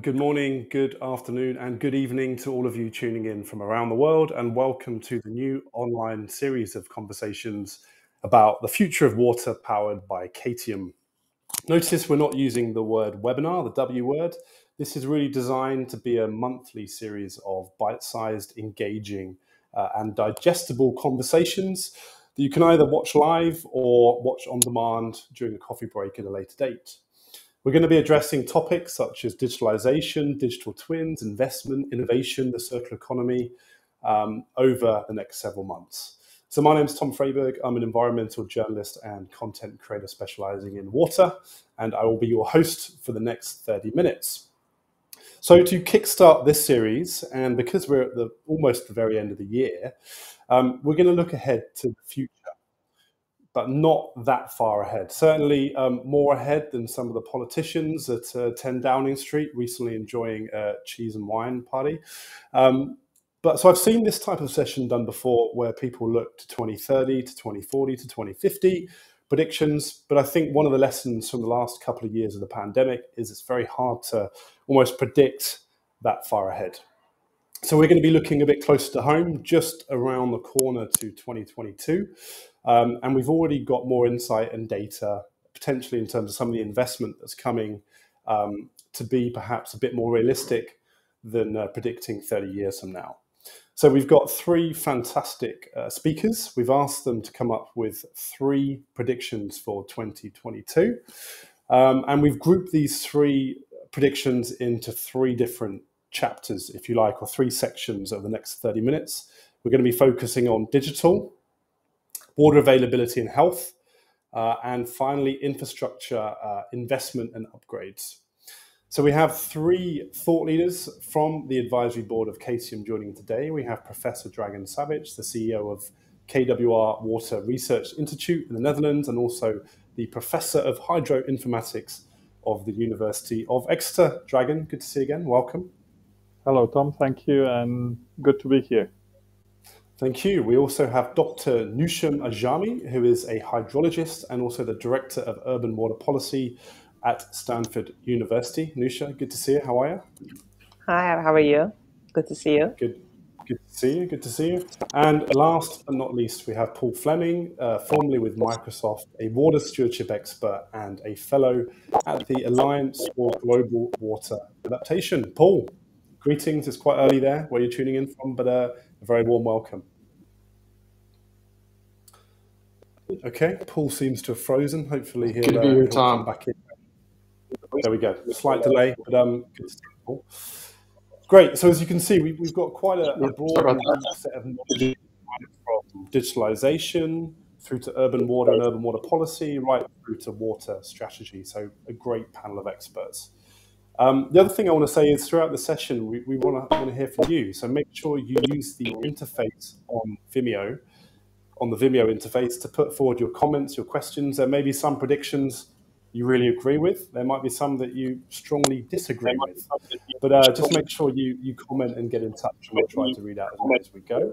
Good morning, good afternoon, and good evening to all of you tuning in from around the world, and welcome to the new online series of conversations about the future of water powered by Qatium. Notice we're not using the word webinar, the W word. This is really designed to be a monthly series of bite-sized, engaging, and digestible conversations that you can either watch live or watch on demand during a coffee break at a later date. We're going to be addressing topics such as digitalization, digital twins, investment, innovation, the circular economy over the next several months. So my name is Tom Freyberg. I'm an environmental journalist and content creator specializing in water, and I will be your host for the next 30 minutes. So to kickstart this series, and because we're at almost the very end of the year, we're going to look ahead to the future, but not that far ahead. Certainly more ahead than some of the politicians at 10 Downing Street recently enjoying a cheese and wine party. So I've seen this type of session done before where people look to 2030, to 2040, to 2050 predictions. But I think one of the lessons from the last couple of years of the pandemic is it's very hard to almost predict that far ahead. So we're going to be looking a bit closer to home, just around the corner to 2022. And we've already got more insight and data, potentially in terms of some of the investment that's coming to be perhaps a bit more realistic than predicting 30 years from now. So we've got three fantastic speakers. We've asked them to come up with three predictions for 2022. And we've grouped these three predictions into three different chapters, if you like, or three sections over the next 30 minutes. We're going to be focusing on digital, water availability and health, and finally, infrastructure, investment and upgrades. So we have three thought leaders from the advisory board of Qatium joining today. We have Professor Dragan Savic, the CEO of KWR Water Research Institute in the Netherlands, and also the Professor of Hydroinformatics of the University of Exeter. Dragan, good to see you again. Welcome. Hello, Tom. Thank you, and good to be here. Thank you. We also have Dr. Newsha Ajami, who is a hydrologist and also the Director of Urban Water Policy at Stanford University. Newsha, good to see you. How are you? Hi, how are you? Good to see you. Good to see you. Good to see you. And last but not least, we have Paul Fleming, formerly with Microsoft, a water stewardship expert and a fellow at the Alliance for Global Water Adaptation. Paul, greetings. It's quite early there where you're tuning in from, but a very warm welcome. Okay, Paul seems to have frozen. Hopefully he'll come back in. There we go. Slight delay, but good to see you, Paul. Great. So as you can see, we've got quite a broad set of knowledge from digitalization through to urban water and urban water policy, right through to water strategy. So a great panel of experts. The other thing I want to say is throughout the session, we want to hear from you. So make sure you use the interface on Vimeo, on the Vimeo interface, to put forward your comments, your questions. There may be some predictions you really agree with. There might be some that you strongly disagree with. But just make sure you comment and get in touch, and we'll try to read out as much as we go.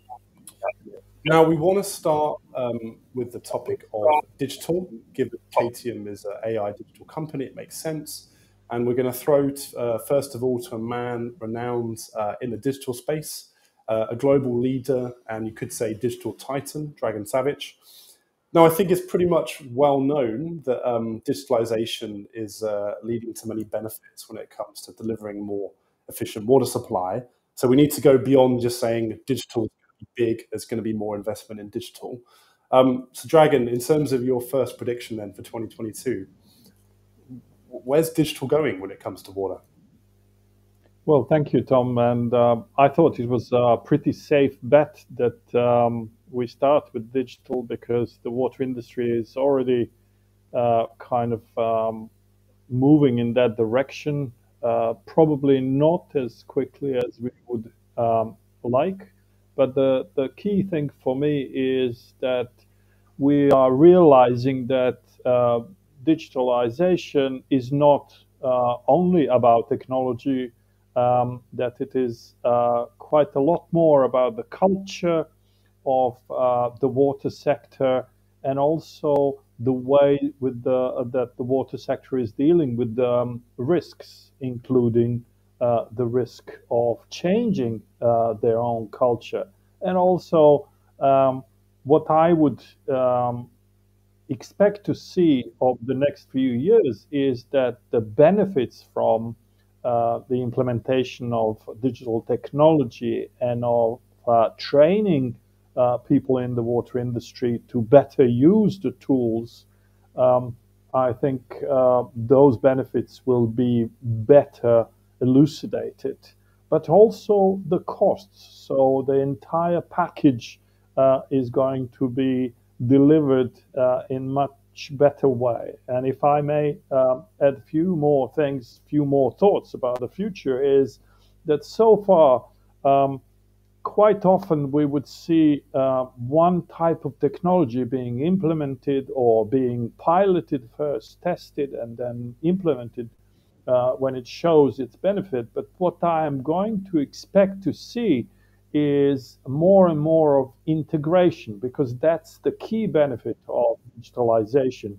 Now, we want to start with the topic of digital. Given Qatium is an AI digital company, it makes sense. And we're going to throw, first of all, to a man renowned in the digital space, a global leader, and you could say digital titan, Dragan Savic. Now, I think it's pretty much well known that digitalization is leading to many benefits when it comes to delivering more efficient water supply. So we need to go beyond just saying digital is going to be big, there's going to be more investment in digital. So Dragan, in terms of your first prediction then for 2022, where's digital going when it comes to water? Well, thank you, Tom. And I thought it was a pretty safe bet that we start with digital, because the water industry is already kind of moving in that direction, probably not as quickly as we would like. But the key thing for me is that we are realizing that digitalization is not only about technology, that it is quite a lot more about the culture of the water sector, and also the way with that the water sector is dealing with risks, including the risk of changing their own culture. And also, what I would expect to see over the next few years is that the benefits from the implementation of digital technology and of training people in the water industry to better use the tools, I think those benefits will be better elucidated. But also the costs. So the entire package is going to be delivered in much better way. And if I may add a few more things, few more thoughts about the future, is that so far, quite often we would see one type of technology being implemented or being piloted first, tested, and then implemented when it shows its benefit. But what I am going to expect to see is more and more of integration, because that's the key benefit of digitalization.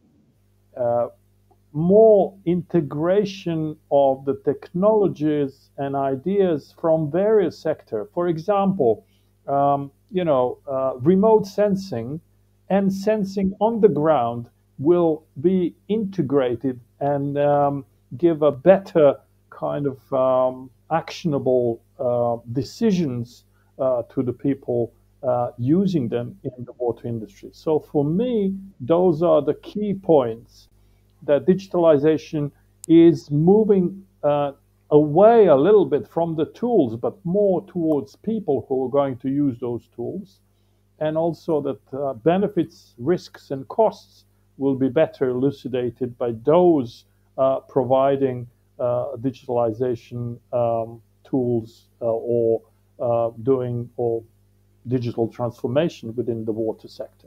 More integration of the technologies and ideas from various sectors. For example, remote sensing and sensing on the ground will be integrated and give a better kind of actionable decisions to the people using them in the water industry. So for me, those are the key points, that digitalization is moving away a little bit from the tools, but more towards people who are going to use those tools. And also that benefits, risks, and costs will be better elucidated by those providing digitalization tools or doing or digital transformation within the water sector.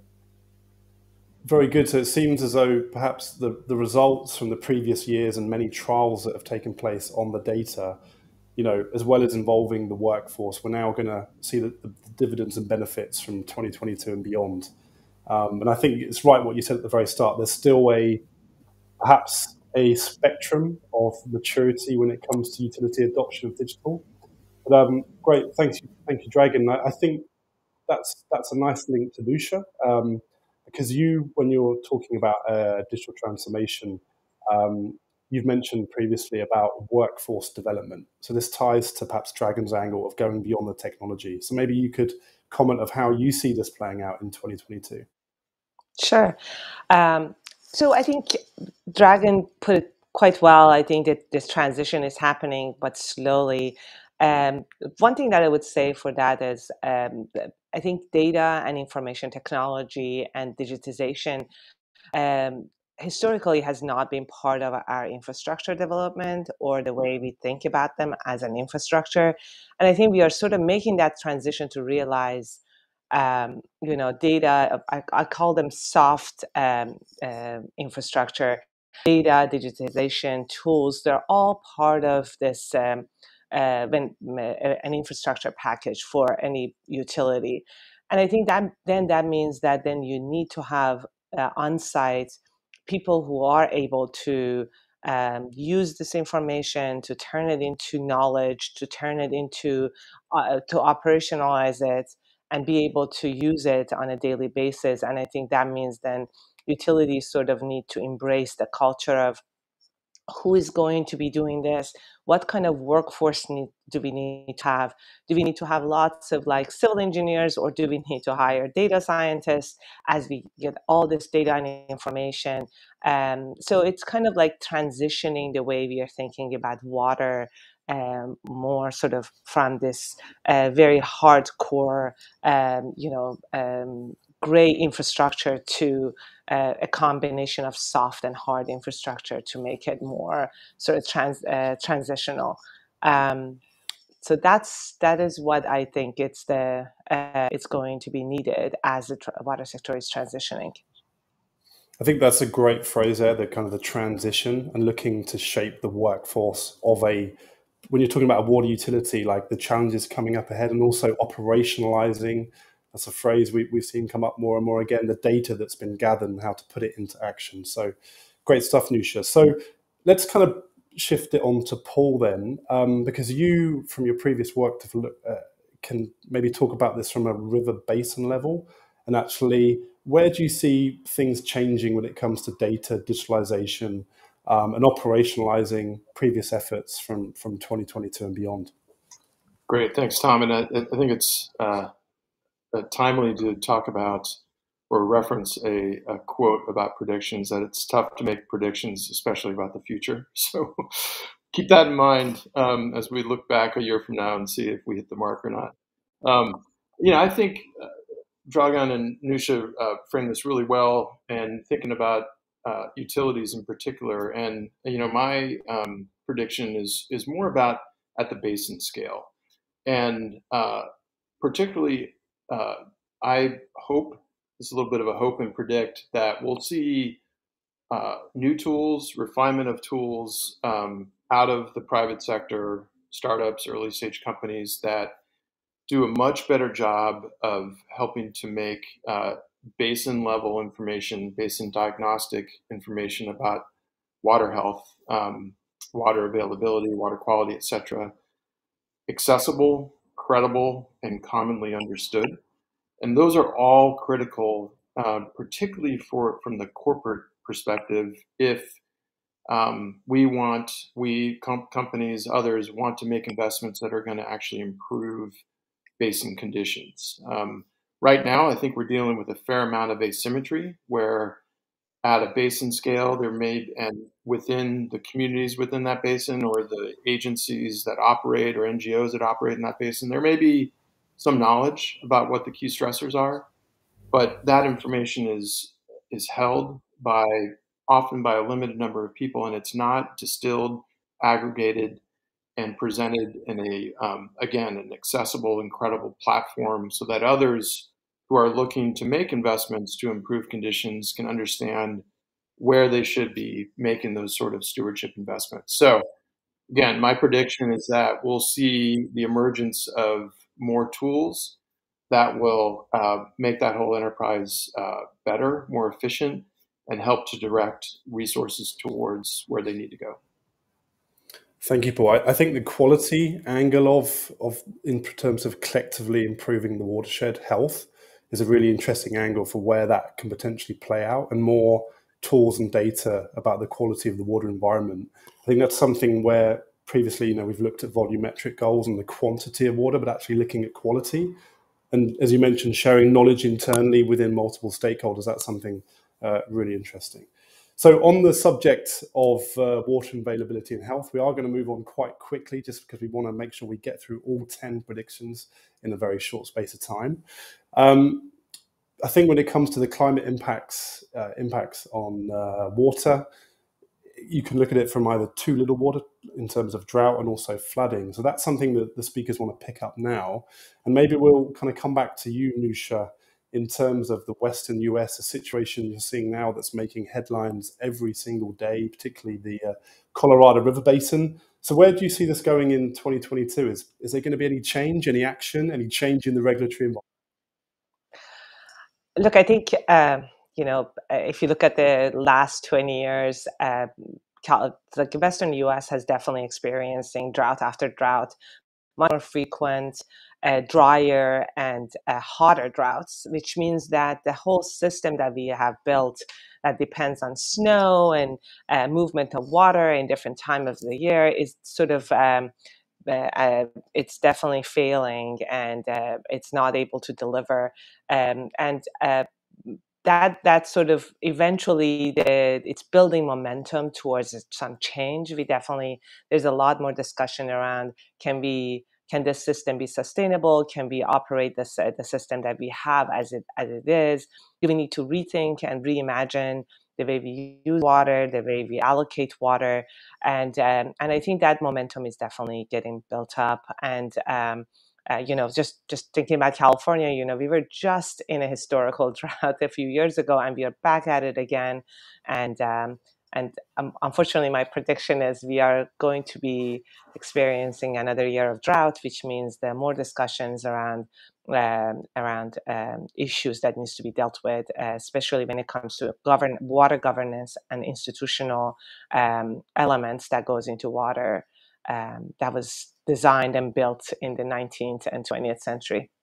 Very good. So it seems as though perhaps the results from the previous years and many trials that have taken place on the data, as well as involving the workforce, we're now going to see the dividends and benefits from 2022 and beyond. And I think it's right what you said at the very start. There's still perhaps a spectrum of maturity when it comes to utility adoption of digital. But great, thank you, Dragan. I think that's a nice link to Newsha. Because when you're talking about digital transformation, you've mentioned previously about workforce development. So this ties to perhaps Dragan's angle of going beyond the technology. So maybe you could comment of how you see this playing out in 2022. Sure. So I think Dragan put it quite well. I think that this transition is happening, but slowly. One thing that I would say for that is I think data and information technology and digitization historically has not been part of our infrastructure development or the way we think about them as an infrastructure. And I think we are sort of making that transition to realize data, I call them soft infrastructure, data, digitization, tools, they're all part of this an infrastructure package for any utility. And I think that means that then you need to have on-site people who are able to use this information, to turn it into knowledge, to turn it into, to operationalize it, and be able to use it on a daily basis. And I think that means then utilities sort of need to embrace the culture of who is going to be doing this, what kind of workforce do we need to have? Do we need to have lots of like civil engineers, or do we need to hire data scientists as we get all this data and information? So it's kind of like transitioning the way we are thinking about water, more sort of from this very hardcore, gray infrastructure to a combination of soft and hard infrastructure to make it more sort of transitional. So that is what I think it's going to be needed as the water sector is transitioning. I think that's a great phrase there, the kind of the transition and looking to shape the workforce of when you're talking about a water utility, like the challenges coming up ahead and also operationalizing That's a phrase we've seen come up more and more again, the data that's been gathered and how to put it into action. So great stuff, Newsha. So let's kind of shift it on to Paul then, because you, from your previous work, can maybe talk about this from a river basin level, and actually, where do you see things changing when it comes to data digitalization and operationalizing previous efforts from 2022 and beyond? Great, thanks, Tom. And I think it's timely to talk about or reference a quote about predictions, that it's tough to make predictions, especially about the future. So keep that in mind as we look back a year from now and see if we hit the mark or not. I think Dragan and Newsha framed this really well, and thinking about utilities in particular. And my prediction is more about at the basin scale, and particularly I hope, it's a little bit of a hope and predict, that we'll see new tools, refinement of tools out of the private sector, startups, early stage companies that do a much better job of helping to make basin level information, basin diagnostic information about water health, water availability, water quality, etc., accessible, credible, and commonly understood. And those are all critical, particularly from the corporate perspective, if companies, others want to make investments that are going to actually improve basin conditions. Right now, I think we're dealing with a fair amount of asymmetry, where at a basin scale, and within the communities within that basin, or the agencies that operate, or NGOs that operate in that basin, there may be some knowledge about what the key stressors are, but that information is held often by a limited number of people, and it's not distilled, aggregated, and presented in again, an accessible and credible platform, so that others who are looking to make investments to improve conditions can understand where they should be making those sort of stewardship investments. So again, my prediction is that we'll see the emergence of more tools that will make that whole enterprise better, more efficient, and help to direct resources towards where they need to go. Thank you, Paul. I think the quality angle of in terms of collectively improving the watershed health is a really interesting angle for where that can potentially play out, and more tools and data about the quality of the water environment. I think that's something where previously, we've looked at volumetric goals and the quantity of water, but actually looking at quality. And as you mentioned, sharing knowledge internally within multiple stakeholders, that's something really interesting. So on the subject of water availability and health, we are going to move on quite quickly, just because we want to make sure we get through all 10 predictions in a very short space of time. I think when it comes to the climate impacts on water, you can look at it from either too little water in terms of drought and also flooding. So that's something that the speakers want to pick up now. And maybe we'll kind of come back to you, Newsha, in terms of the Western US, a situation you're seeing now that's making headlines every single day, particularly the Colorado River Basin. So where do you see this going in 2022? Is there going to be any change, any action, any change in the regulatory environment? Look, I think, if you look at the last 20 years, the Western US has definitely experiencing drought after drought, much more frequent, drier and hotter droughts, which means that the whole system that we have built that depends on snow and movement of water in different time of the year is sort of it's definitely failing, and it's not able to deliver, that sort of eventually it's building momentum towards some change. There's a lot more discussion around can this system be sustainable? Can we operate the system that we have as it is? Do we need to rethink and reimagine the way we use water, the way we allocate water? And I think that momentum is definitely getting built up. And just thinking about California, we were just in a historical drought a few years ago, and we are back at it again. And And unfortunately, my prediction is we are going to be experiencing another year of drought, which means there are more discussions around issues that needs to be dealt with, especially when it comes to water governance and institutional elements that goes into water that was designed and built in the 19th and 20th century.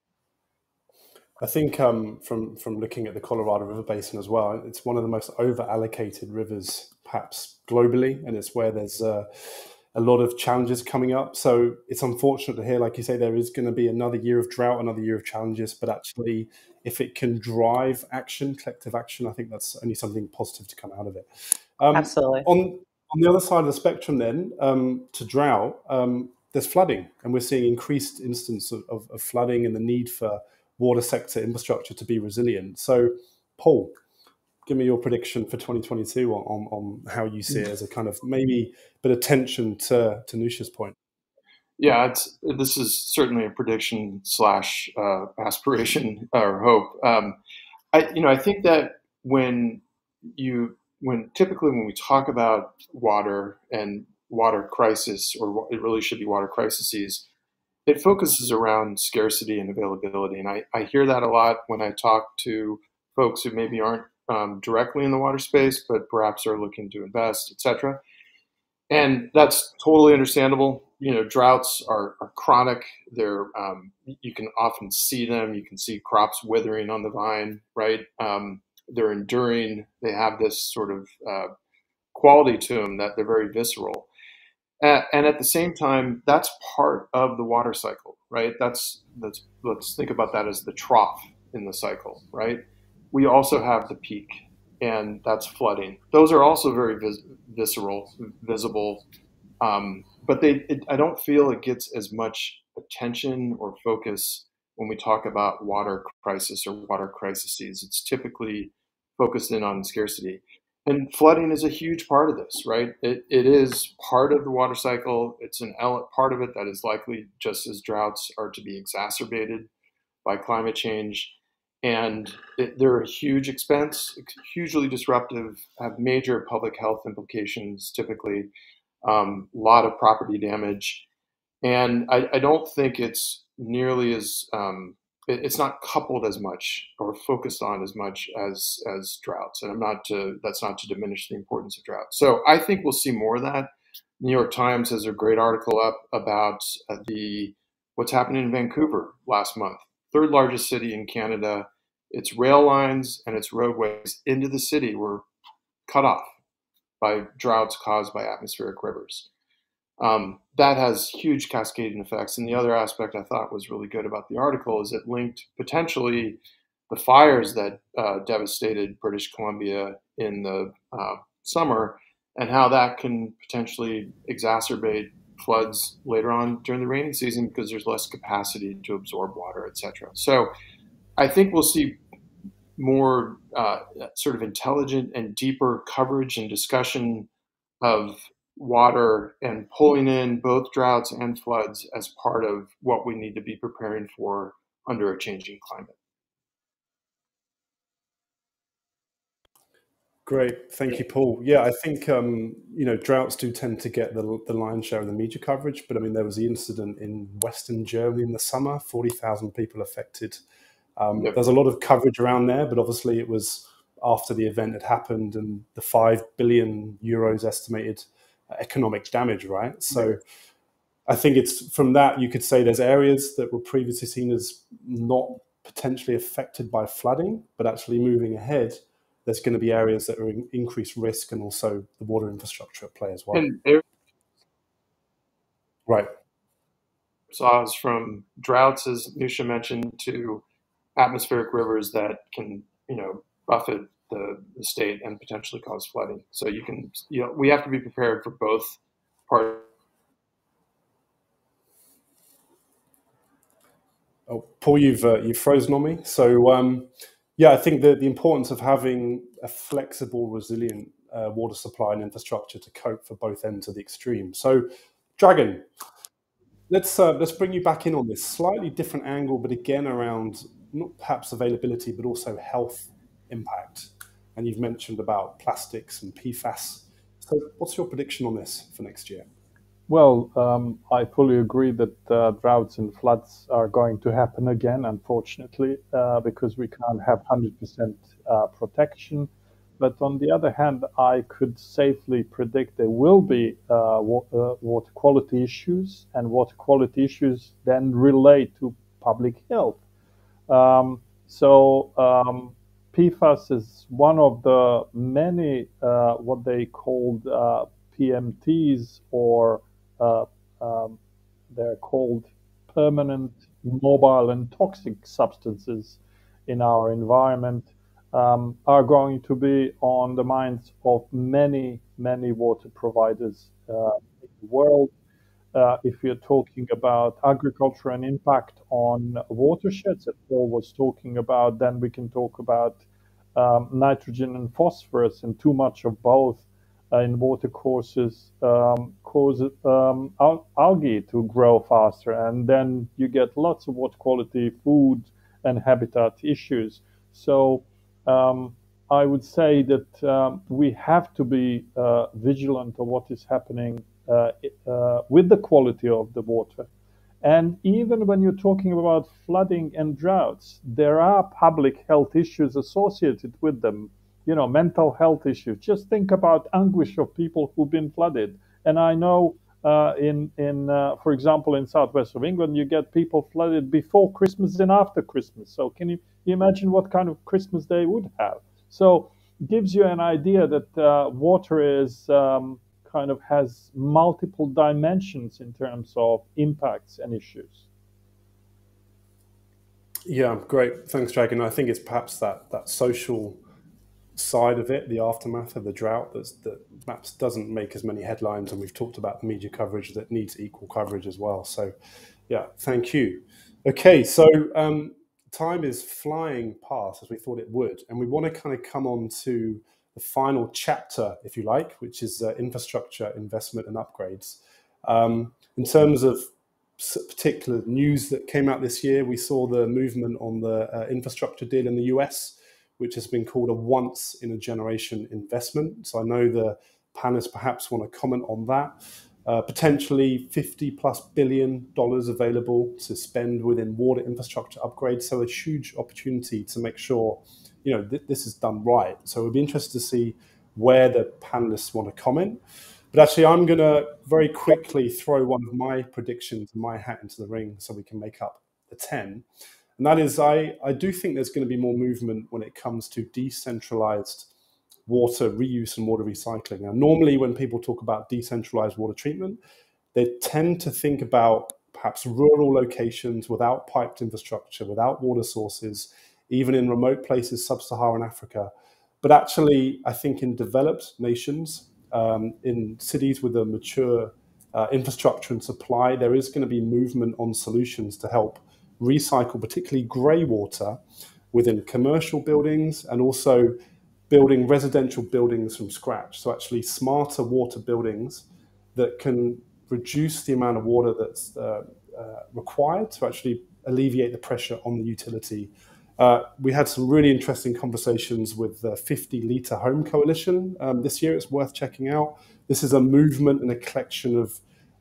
I think from looking at the Colorado River Basin as well, it's one of the most over-allocated rivers, perhaps globally, and it's where there's a lot of challenges coming up. So it's unfortunate to hear, like you say, there is going to be another year of drought, another year of challenges. But actually, if it can drive action, collective action, I think that's only something positive to come out of it. Absolutely. On the other side of the spectrum, then, to drought, there's flooding, and we're seeing increased instance of flooding and the need for water sector infrastructure to be resilient. So, Paul, give me your prediction for 2022 on how you see it as a kind of maybe bit of tension to Newsha's point. Yeah, this is certainly a prediction / aspiration or hope. I think that typically when we talk about water and water crisis, or it really should be water crises, it focuses around scarcity and availability. And I hear that a lot when I talk to folks who maybe aren't directly in the water space, but perhaps are looking to invest, et cetera. And that's totally understandable. Droughts are chronic. You can often see them. You can see crops withering on the vine, right? They're enduring. They have this sort of quality to them that they're very visceral. And at the same time, that's part of the water cycle, right? Let's think about that as the trough in the cycle, right? We also have the peak, and that's flooding. Those are also very visceral, visible, but I don't feel it gets as much attention or focus when we talk about water crisis or water crises. It's typically focused in on scarcity. And flooding is a huge part of this, right? It is part of the water cycle. It's an part of it that is likely, just as droughts are to be exacerbated by climate change. And they're a huge expense, hugely disruptive, have major public health implications, typically, a lot of property damage. And I don't think it's nearly as it's not coupled as much or focused on as much as droughts. And that's not to diminish the importance of droughts. So I think we'll see more of that. New York Times has a great article up about what's happening in Vancouver last month, third largest city in Canada. Its rail lines and its roadways into the city were cut off by droughts caused by atmospheric rivers. That has huge cascading effects. And the other aspect I thought was really good about the article is it linked potentially the fires that devastated British Columbia in the summer, and how that can potentially exacerbate floods later on during the rainy season because there's less capacity to absorb water, et cetera. So I think we'll see more sort of intelligent and deeper coverage and discussion of water and pulling in both droughts and floods as part of what we need to be preparing for under a changing climate. Great, thank you, Paul. Yeah, I think droughts do tend to get the lion's share of the media coverage, but I mean there was the incident in Western Germany in the summer, 40,000 people affected. There's a lot of coverage around there, but obviously it was after the event had happened and the 5 billion euros estimated economic damage, right? So I think it's from that you could say there's areas that were previously seen as not potentially affected by flooding, but actually moving ahead, there's going to be areas that are in increased risk, and also the water infrastructure at play as well. Right. Saws from droughts, as Newsha mentioned, to atmospheric rivers that can, buffet the state and potentially cause flooding. So we have to be prepared for both parts. Oh, Paul, you've frozen on me. So yeah, I think that the importance of having a flexible, resilient water supply and infrastructure to cope for both ends of the extreme. So, Dragan, let's bring you back in on this slightly different angle, but again around not perhaps availability, but also health impact. and you've mentioned about plastics and PFAS. So what's your prediction on this for next year? Well, I fully agree that droughts and floods are going to happen again, unfortunately, because we can't have 100% protection. But on the other hand, I could safely predict there will be water quality issues, and water quality issues then relate to public health. So PFAS is one of the many what they called PMTs, or uh, um, they're called permanent, mobile, and toxic substances in our environment, are going to be on the minds of many, many water providers in the world. If you're talking about agriculture and impact on watersheds that Paul was talking about, then we can talk about nitrogen and phosphorus, and too much of both in water causes algae to grow faster, and then you get lots of water quality, food, and habitat issues. So I would say that we have to be vigilant of what is happening with the quality of the water. And even when you're talking about flooding and droughts, there are public health issues associated with them, mental health issues. Just think about anguish of people who've been flooded. And I know for example, in southwest of England, you get people flooded before Christmas and after Christmas. So can you imagine what kind of Christmas they would have? So it gives you an idea that water is kind of has multiple dimensions in terms of impacts and issues. Yeah, great. Thanks, Dragan. I think it's perhaps that social side of it, the aftermath of the drought, that perhaps doesn't make as many headlines, and we've talked about the media coverage that needs equal coverage as well. So, yeah, thank you. Okay, so time is flying past as we thought it would, and we want to kind of come on to the final chapter, if you like, which is infrastructure investment and upgrades. In terms of particular news that came out this year, we saw the movement on the infrastructure deal in the US, which has been called a once-in-a-generation investment. So I know the panelists perhaps want to comment on that. Potentially $50+ billion available to spend within water infrastructure upgrades. So a huge opportunity to make sure this is done right. So we'd be interested to see where the panelists want to comment. But actually, I'm going to very quickly throw one of my predictions, my hat into the ring, so we can make up the 10. And that is, I do think there's going to be more movement when it comes to decentralized water reuse and water recycling. Now, normally when people talk about decentralized water treatment, they tend to think about perhaps rural locations without piped infrastructure, without water sources, even in remote places, sub-Saharan Africa. But actually, I think in developed nations, in cities with a mature infrastructure and supply, there is going to be movement on solutions to help recycle particularly grey water within commercial buildings, and also building residential buildings from scratch. So actually smarter water buildings that can reduce the amount of water that's required to actually alleviate the pressure on the utility. We had some really interesting conversations with the 50 Litre Home Coalition this year. It's worth checking out. This is a movement and a collection of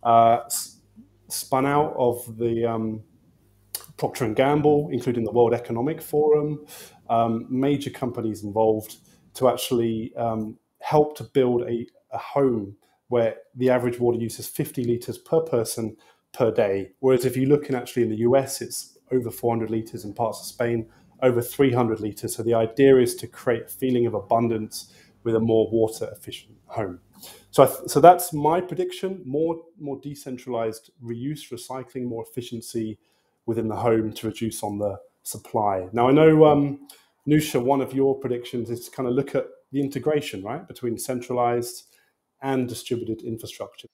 spun out of the Procter & Gamble, including the World Economic Forum, major companies involved to actually help to build a home where the average water use is 50 litres per person per day. Whereas if you look actually in the US, it's over 400 litres, in parts of Spain, over 300 litres. So the idea is to create a feeling of abundance with a more water efficient home. So that's my prediction: more decentralized reuse, recycling, more efficiency within the home to reduce on the supply. Now I know, Newsha, one of your predictions is to kind of look at the integration, right, between centralized and distributed infrastructure.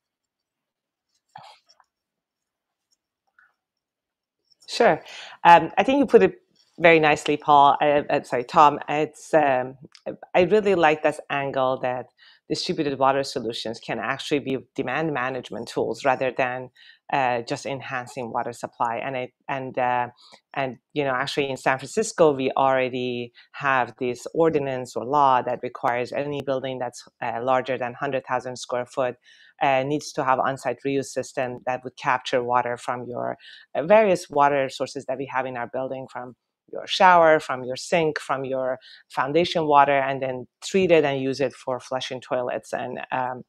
Sure. I think you put it very nicely, Paul. Sorry, Tom. I really like this angle that distributed water solutions can actually be demand management tools rather than just enhancing water supply. And actually in San Francisco, we already have this ordinance or law that requires any building that's larger than 100,000 square foot needs to have on-site reuse system that would capture water from your various water sources that we have in our building, from your shower, from your sink, from your foundation water, and then treat it and use it for flushing toilets and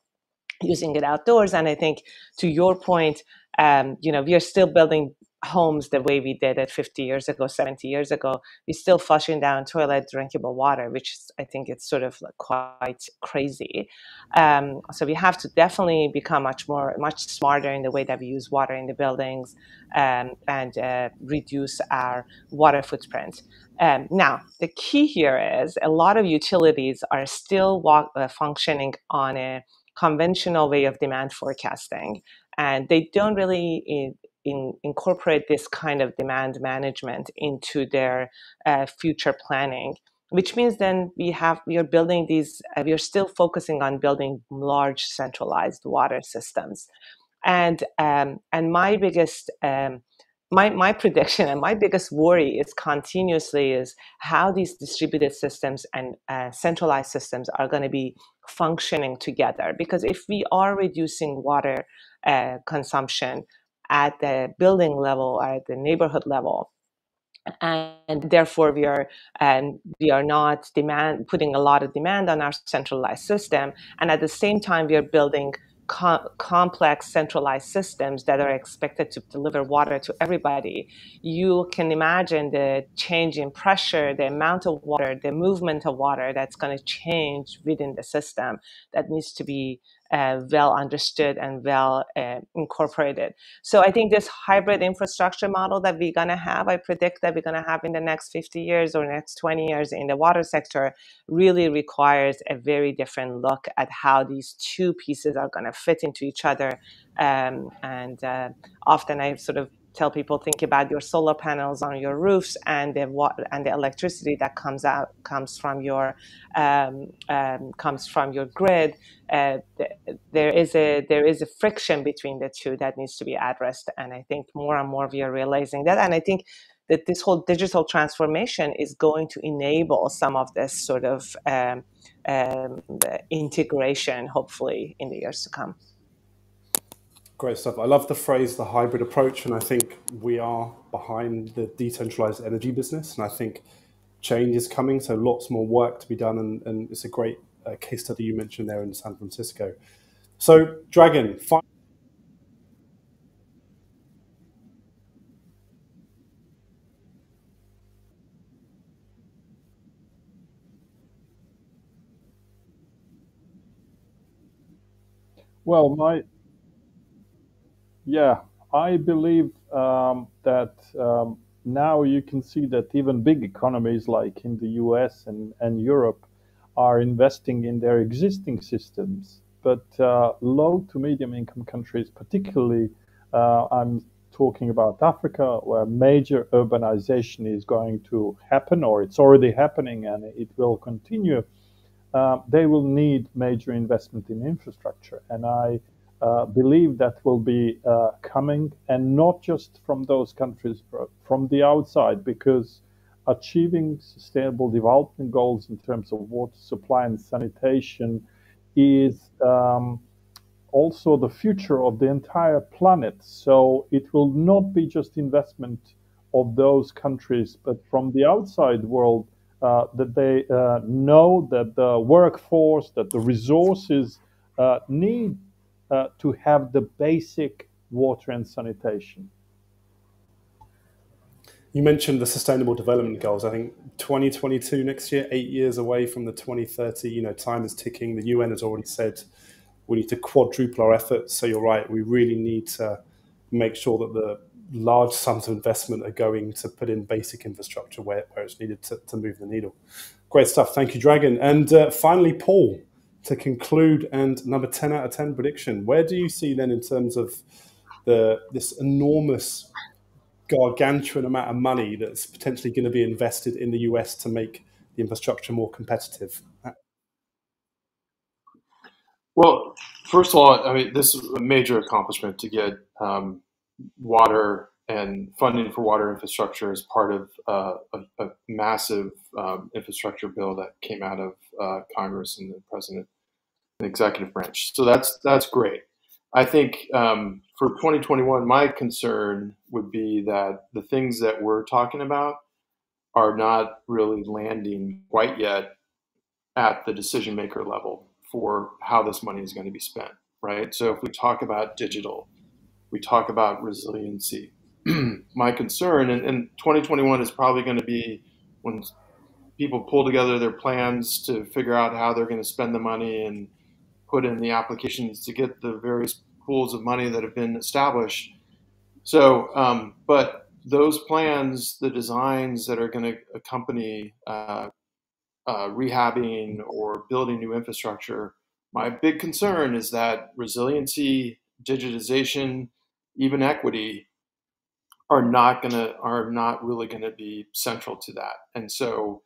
using it outdoors. And I think, to your point, we are still building homes the way we did it 50 years ago, 70 years ago. We're still flushing down toilet drinkable water, which is, I think it's sort of like quite crazy. So we have to definitely become much smarter in the way that we use water in the buildings, and reduce our water footprint. Now, the key here is a lot of utilities are still functioning on a conventional way of demand forecasting, and they don't really incorporate this kind of demand management into their future planning, which means then we are building these, we are still focusing on building large centralized water systems. And my biggest my prediction and my biggest worry is continuously is how these distributed systems and centralized systems are going to be functioning together. Because if we are reducing water consumption at the building level or at the neighborhood level, and therefore we are not putting a lot of demand on our centralized system, and at the same time we are building complex centralized systems that are expected to deliver water to everybody, you can imagine the change in pressure, the amount of water, the movement of water that's going to change within the system, that needs to be well understood and well incorporated. So I think this hybrid infrastructure model that we're going to have, I predict that we're going to have in the next 50 years or next 20 years in the water sector, really requires a very different look at how these two pieces are going to fit into each other. Often I sort of tell people, think about your solar panels on your roofs and the electricity that comes from your grid. There is a friction between the two that needs to be addressed, and I think more and more we are realizing that. And I think that this whole digital transformation is going to enable some of this sort of integration, hopefully, in the years to come. Great stuff. I love the phrase, the hybrid approach, and I think we are behind the decentralized energy business, and I think change is coming, so lots more work to be done, and it's a great case study you mentioned there in San Francisco. So, Dragan, Well, I believe that now you can see that even big economies like in the US and Europe are investing in their existing systems. But low to medium income countries, particularly, I'm talking about Africa, where major urbanization is going to happen, or it's already happening, and it will continue. They will need major investment in infrastructure. And I believe that will be coming, and not just from those countries, but from the outside, because achieving sustainable development goals in terms of water supply and sanitation is also the future of the entire planet. So it will not be just investment of those countries, but from the outside world, that they know that the workforce, that the resources need to have the basic water and sanitation. you mentioned the Sustainable Development Goals. I think 2022 next year, 8 years away from the 2030. Time is ticking. The UN has already said we need to quadruple our efforts. So you're right, we really need to make sure that the large sums of investment are going to put in basic infrastructure where it's needed to move the needle. Great stuff. Thank you, Dragan. And finally, Paul, to conclude, and number 10 out of 10 prediction. Where do you see then in terms of this enormous, gargantuan amount of money that's potentially going to be invested in the US to make the infrastructure more competitive? Well, first of all, I mean, this is a major accomplishment to get water and funding for water infrastructure as part of a massive infrastructure bill that came out of Congress and the president and executive branch. So that's great. I think for 2021, my concern would be that the things that we're talking about are not really landing quite yet at the decision maker level for how this money is going to be spent, right? So if we talk about digital, we talk about resiliency. My concern, and 2021 is probably going to be when people pull together their plans to figure out how they're going to spend the money and put in the applications to get the various pools of money that have been established. So, but those plans, the designs that are going to accompany rehabbing or building new infrastructure, my big concern is that resiliency, digitization, even equity are not really gonna be central to that. And so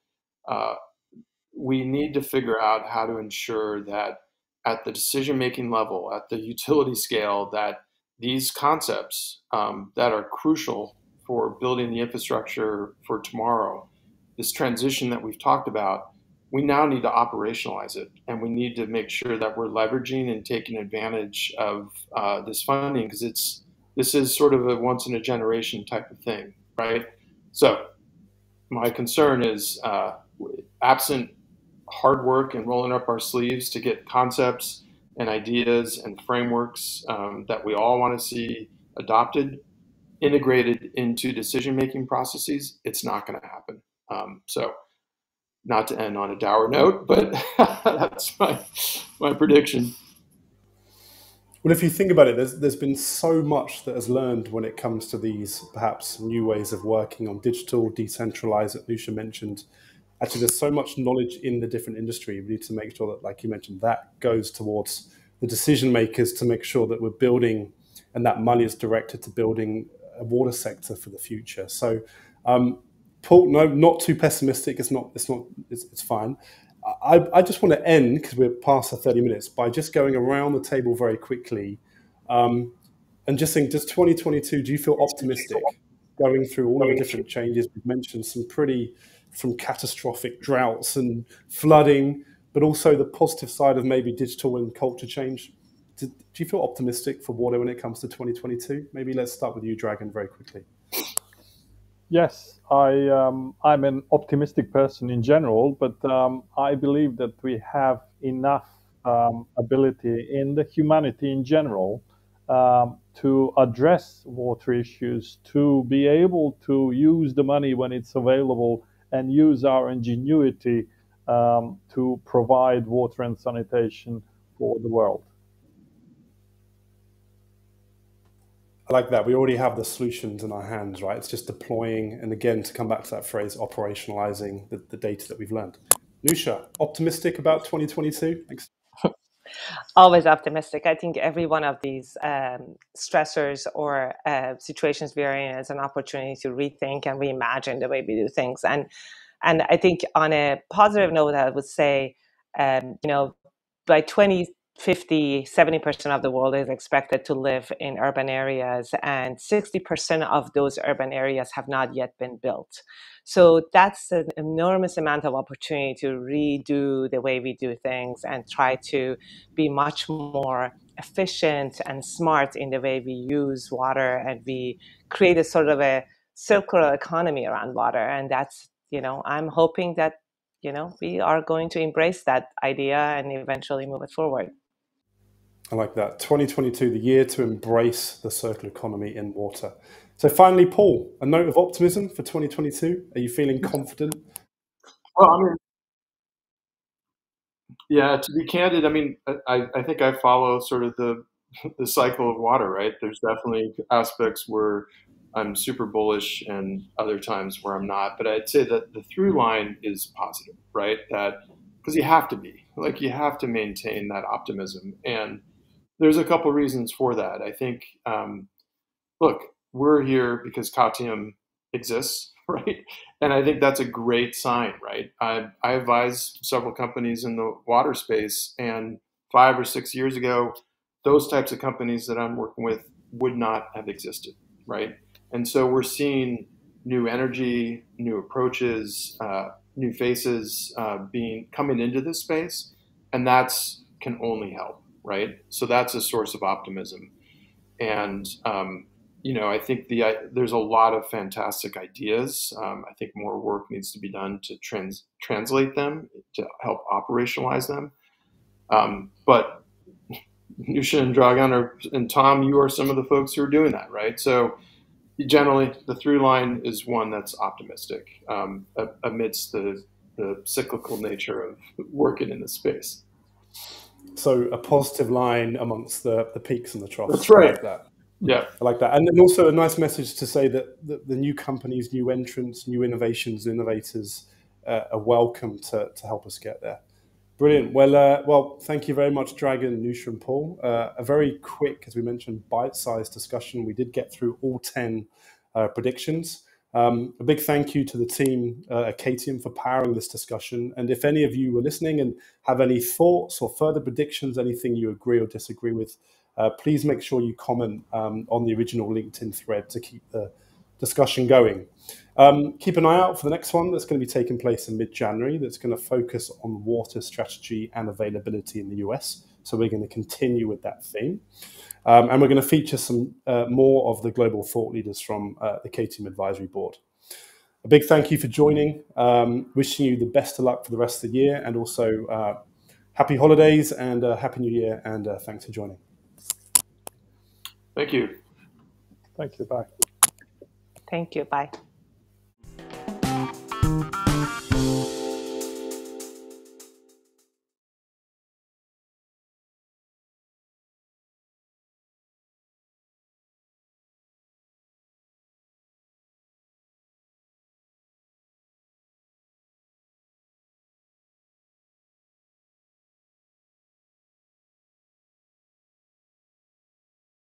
we need to figure out how to ensure that at the decision-making level, at the utility scale, that these concepts that are crucial for building the infrastructure for tomorrow, this transition that we've talked about, we now need to operationalize it, and we need to make sure that we're leveraging and taking advantage of this funding, because this is sort of a once in a generation type of thing, right? So my concern is absent hard work and rolling up our sleeves to get concepts and ideas and frameworks that we all want to see adopted, integrated into decision-making processes, it's not going to happen. So not to end on a dour note, but that's my prediction. Well, if you think about it, there's been so much that has learned when it comes to these perhaps new ways of working on digital, decentralized, that Newsha mentioned. Actually, there's so much knowledge in the different industry. We need to make sure that, like you mentioned, that goes towards the decision makers to make sure that we're building, and that money is directed to building a water sector for the future. So, Paul, no, not too pessimistic. It's fine. I just want to end, because we're past the 30 minutes, by just going around the table very quickly and just saying, does 2022, do you feel optimistic going through all of the different changes? We've mentioned some from catastrophic droughts and flooding, but also the positive side of maybe digital and culture change. Do you feel optimistic for water when it comes to 2022? Maybe let's start with you, Dragan, very quickly. Yes, I'm an optimistic person in general, but I believe that we have enough ability in the humanity in general to address water issues, to be able to use the money when it's available and use our ingenuity to provide water and sanitation for the world. I like that. We already have the solutions in our hands, right? It's just deploying, and again, to come back to that phrase, operationalizing the data that we've learned. Newsha, optimistic about 2022? Thanks. Always optimistic. I think every one of these stressors or situations we are in is an opportunity to rethink and reimagine the way we do things. And I think on a positive note, I would say, by 2050, 70% of the world is expected to live in urban areas, and 60% of those urban areas have not yet been built. So that's an enormous amount of opportunity to redo the way we do things and try to be much more efficient and smart in the way we use water, and we create a sort of a circular economy around water. And that's, I'm hoping that, we are going to embrace that idea and eventually move it forward. I like that. 2022, the year to embrace the circular economy in water. So finally, Paul, a note of optimism for 2022. Are you feeling confident? Well, yeah, to be candid, I think I follow sort of the cycle of water, right? There's definitely aspects where I'm super bullish and other times where I'm not. But I'd say that the through line is positive, right? That because you have to be, you have to maintain that optimism. And there's a couple reasons for that. I think, look, we're here because Qatium exists, right? And I think that's a great sign, right? I advise several companies in the water space, and 5 or 6 years ago, those types of companies that I'm working with would not have existed, right? And so we're seeing new energy, new approaches, new faces coming into this space, and that's can only help, right? So that's a source of optimism. And I think there's a lot of fantastic ideas. I think more work needs to be done to translate them, to help operationalize them. But Newsha and Dragan and Tom, you are some of the folks who are doing that, right? So generally, the through line is one that's optimistic amidst the cyclical nature of working in this space. So a positive line amongst the peaks and the troughs. That's right. I like that. Yeah, I like that. And then also a nice message to say that the new companies, new entrants, new innovations, innovators are welcome to help us get there. Brilliant. Well, thank you very much, Dragan, Newsha, and Paul. A very quick, as we mentioned, bite-sized discussion. We did get through all 10 predictions. A big thank you to the team at Qatium for powering this discussion. And if any of you were listening and have any thoughts or further predictions, anything you agree or disagree with, please make sure you comment on the original LinkedIn thread to keep the discussion going. Keep an eye out for the next one that's going to be taking place in mid-January that's going to focus on water strategy and availability in the US. So we're going to continue with that theme. And we're going to feature some more of the global thought leaders from the Qatium Advisory Board. A big thank you for joining. Wishing you the best of luck for the rest of the year, and also happy holidays and happy New Year, and thanks for joining. Thank you. Thank you. Bye. Thank you. Bye.